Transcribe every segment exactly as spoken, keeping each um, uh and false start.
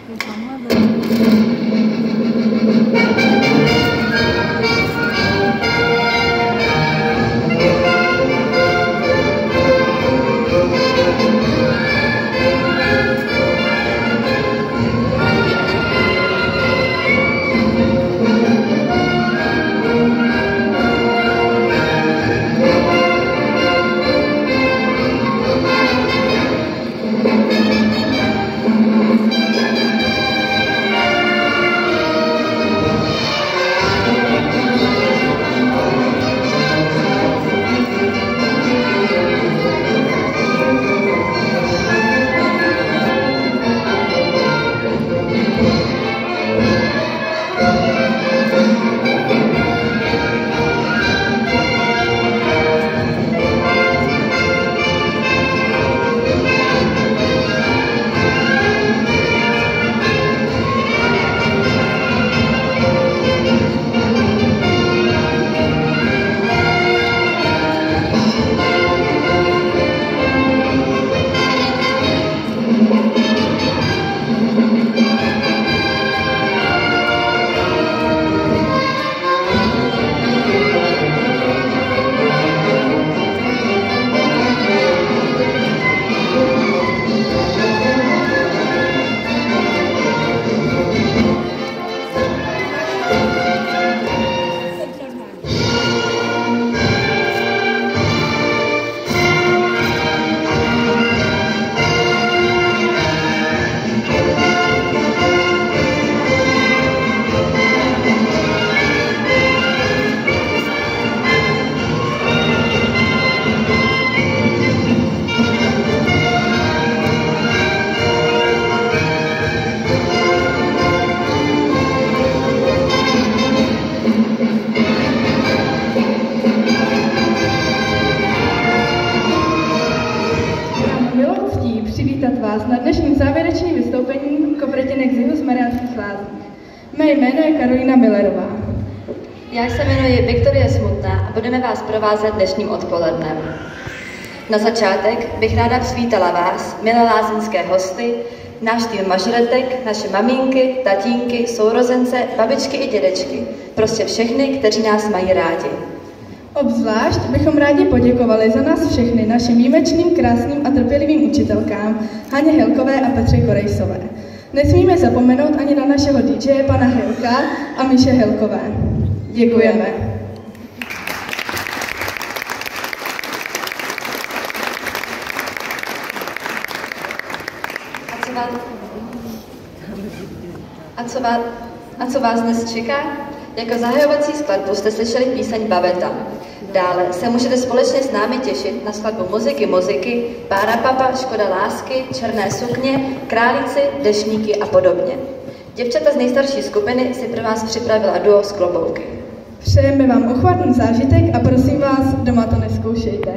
vás na dnešním závěrečným vystoupení Kovratinek z jihu z Mariánských Lázní. Mé jméno je Karolína Millerová. Já se jmenuji Viktorie Smutná a budeme vás provázet dnešním odpolednem. Na začátek bych ráda přivítala vás, milé lázeňské hosty, náš tým mažoretek, naše maminky, tatínky, sourozence, babičky i dědečky, prostě všechny, kteří nás mají rádi. Obzvlášť bychom rádi poděkovali za nás všechny našim výjimečným, krásným a trpělivým učitelkám Haně Helkové a Petře Korejsové. Nesmíme zapomenout ani na našeho dý džeje pana Helka a Míše Helkové. Děkujeme. A co vás, a co vás, a co vás dnes čeká? Jako zahajovací skladbu jste slyšeli píseň Babeta. Dále se můžete společně s námi těšit na skladbu Muziky, muziky, Pára papa, Škoda lásky, Černé sukně, Králíci, Deštníky a podobně. Děvčata z nejstarší skupiny si pro vás připravila duo z Klobouky. Přejeme vám uchvatný zážitek a prosím vás, doma to nezkoušejte.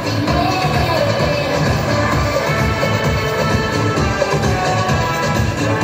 Yeah.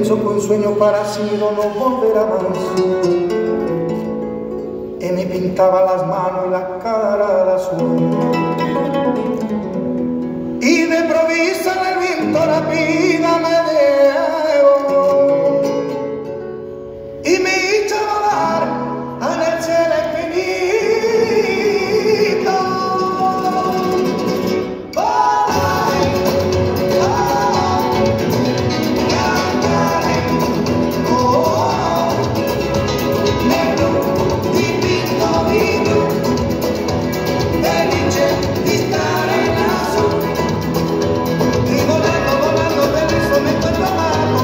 pecho con sueño parecido no volverá más. Y me pintaba las manos y la cara de azul. Y de improviso en el viento la vida me dejó y me hizo volar en el cielo infinito. Volando, volando, feliz me encuentro amado.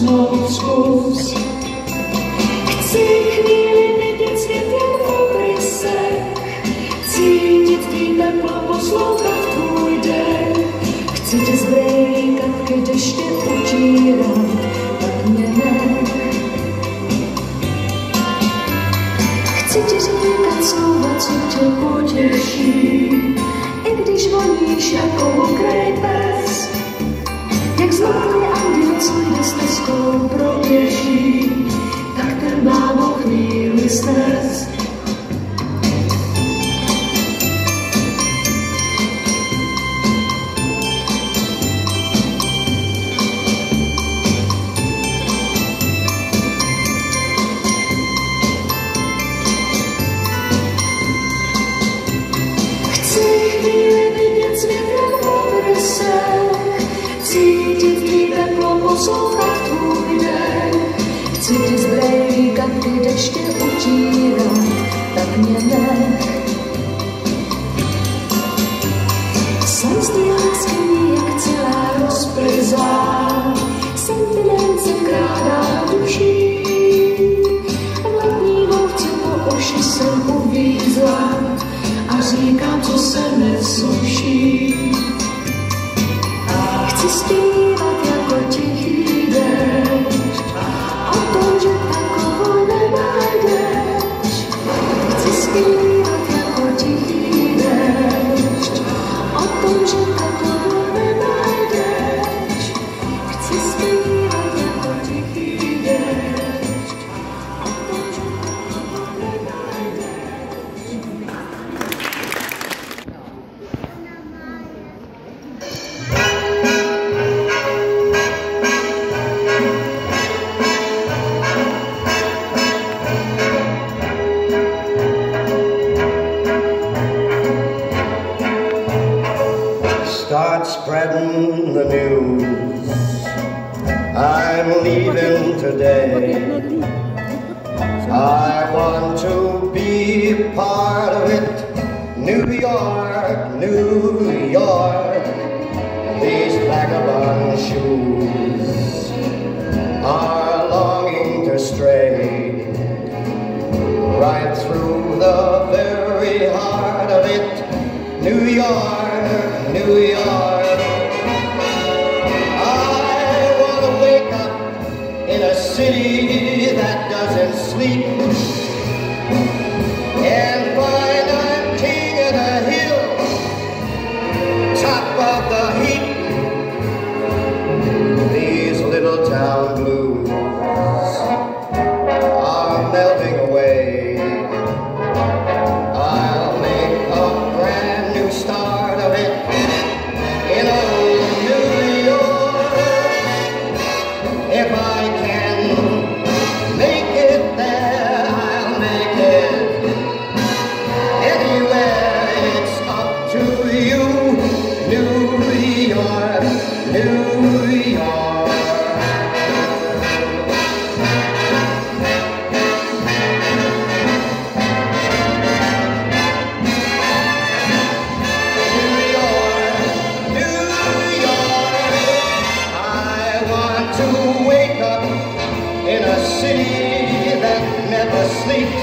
usnout zkus. Chci chvíli vidět svět jen v obrysech, cítit tvý teplo, poslouchat tvůj dech. Chci tě zbrejkat, když tě utírám, tak mě nech. Chci ti říkat slova, co tě potěší, i když voníš jako mokrý pes. Jak zlatý anděl, co jde s teskou proběží, tak ten má o chvíli stres. Poslouchat tvůj dech, chci ti zbrejkat, když tě utírám, tak mě nech. Jsem z té lásky jak celá rozplizá, sentiment se vkrádá do duší. V letní vlhce po uši jsem uvízla a říkám, co se nesluší. Chci zpívat jako tichý déšť o tom, že takovou nenajdeš. Chci zpívat jako tichý déšť o tom, že takovou nenajdeš. Chci zpívat jako tichý déšť o tom, že takovou nenajdeš. Start spreading the news. I'm leaving today. I want to be part of it. New York, New York. These vagabond shoes are longing to stray right through the very heart of it. New York, New York. I want to wake up in a city that doesn't sleep and find I'm king of the hill, top of the heap. These little town blues are melting away. I'll make a brand new start of it in old New York. If I can make it there, I'll make it anywhere. It's up to you, New York, New York. In a city that never sleeps